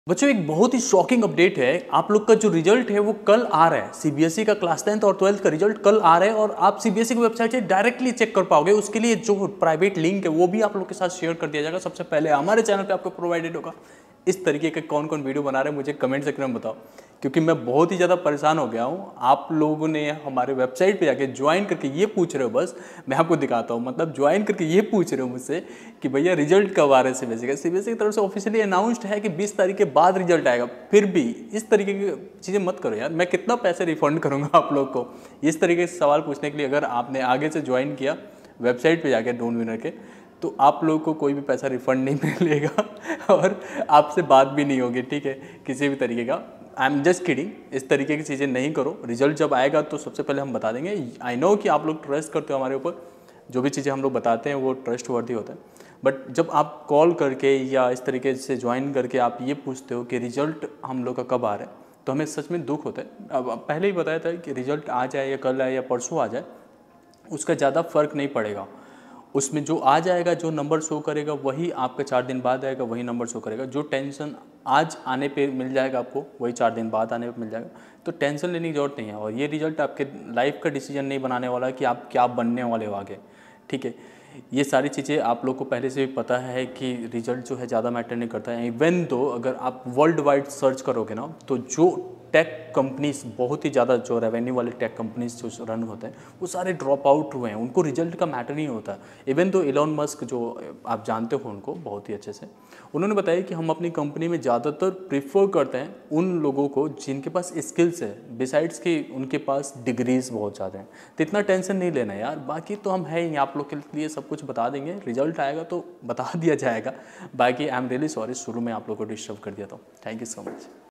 बच्चों एक बहुत ही शॉकिंग अपडेट है। आप लोग का जो रिजल्ट है वो कल आ रहा है। सीबीएसई का क्लास 10th और 12th का रिजल्ट कल आ रहा है और आप सीबीएसई की वेबसाइट से डायरेक्टली चेक कर पाओगे। उसके लिए जो प्राइवेट लिंक है वो भी आप लोग के साथ शेयर कर दिया जाएगा। सबसे पहले हमारे चैनल पे आपको प्रोवाइडेड होगा। इस तरीके के कौन कौन वीडियो बना रहे हैं मुझे कमेंट सेक्शन में बताओ, क्योंकि मैं बहुत ही ज़्यादा परेशान हो गया हूँ। आप लोगों ने हमारे वेबसाइट पे जाके ज्वाइन करके ये पूछ रहे हो, बस मैं आपको दिखाता हूँ, मतलब ज्वाइन करके ये पूछ रहे हो मुझसे कि भैया रिजल्ट कब आ रहा है सीबीएसई का। सीबीएसई की तरफ से ऑफिशियली अनाउंस्ड है कि 20 तारीख के बाद रिजल्ट आएगा। फिर भी इस तरीके की चीज़ें मत करो यार। मैं कितना पैसे रिफंड करूँगा आप लोग को इस तरीके से सवाल पूछने के लिए। अगर आपने आगे से ज्वाइन किया वेबसाइट पे जाके डोन विनर के, तो आप लोग को कोई भी पैसा रिफंड नहीं मिलेगा और आपसे बात भी नहीं होगी, ठीक है, किसी भी तरीके का। I am just kidding. इस तरीके की चीज़ें नहीं करो। रिजल्ट जब आएगा तो सबसे पहले हम बता देंगे। आई नो कि आप लोग ट्रस्ट करते हो हमारे ऊपर, जो भी चीज़ें हम लोग बताते हैं वो ट्रस्ट वर्दी होता है। बट जब आप कॉल करके या इस तरीके से ज्वाइन करके आप ये पूछते हो कि रिजल्ट हम लोग का कब आ रहा है, तो हमें सच में दुख होता है। अब पहले ही बताया था कि रिजल्ट आ जाए या कल आए या परसों आ जाए, उसका ज़्यादा फर्क नहीं पड़ेगा। उसमें जो आ जाएगा, जो नंबर शो करेगा वही आपका 4 दिन बाद आएगा, वही नंबर शो करेगा। जो टेंशन आज आने पे मिल जाएगा आपको, वही 4 दिन बाद आने पे मिल जाएगा। तो टेंशन लेने की ज़रूरत नहीं है। और ये रिजल्ट आपके लाइफ का डिसीजन नहीं बनाने वाला कि आप क्या बनने वाले हो आगे, ठीक है। ये सारी चीज़ें आप लोग को पहले से भी पता है कि रिजल्ट जो है ज़्यादा मैटर नहीं करता है। इवन दो अगर आप वर्ल्ड वाइड सर्च करोगे ना, तो जो टेक कंपनीज, बहुत ही ज़्यादा जो रेवेन्यू वाले टेक कंपनीज जो रन होते हैं वो सारे ड्रॉप आउट हुए हैं। उनको रिजल्ट का मैटर नहीं होता। इवन दो एलोन मस्क, जो आप जानते हो उनको बहुत ही अच्छे से, उन्होंने बताया कि हम अपनी कंपनी में ज़्यादातर प्रिफर करते हैं उन लोगों को जिनके पास स्किल्स है, बिसाइड्स कि उनके पास डिग्रीज बहुत ज़्यादा हैं। तो इतना टेंशन नहीं लेना यार। बाकी तो हम है ही, आप लोग के लिए सब कुछ बता देंगे। रिजल्ट आएगा तो बता दिया जाएगा। बाकी आई एम रियली सॉरी, शुरू में आप लोग को डिस्टर्ब कर दिया था। Thank you so much.